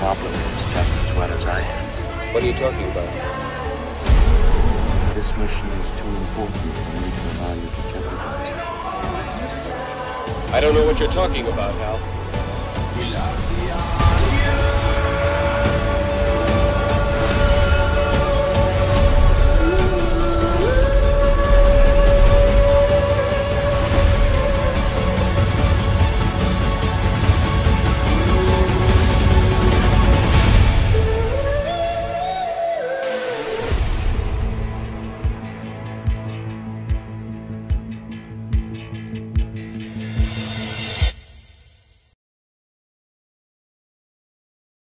compliments just as well as I am. What are you talking about? This mission is too important for me to allow you to jeopardize. I don't know what you're talking about, Hal. We love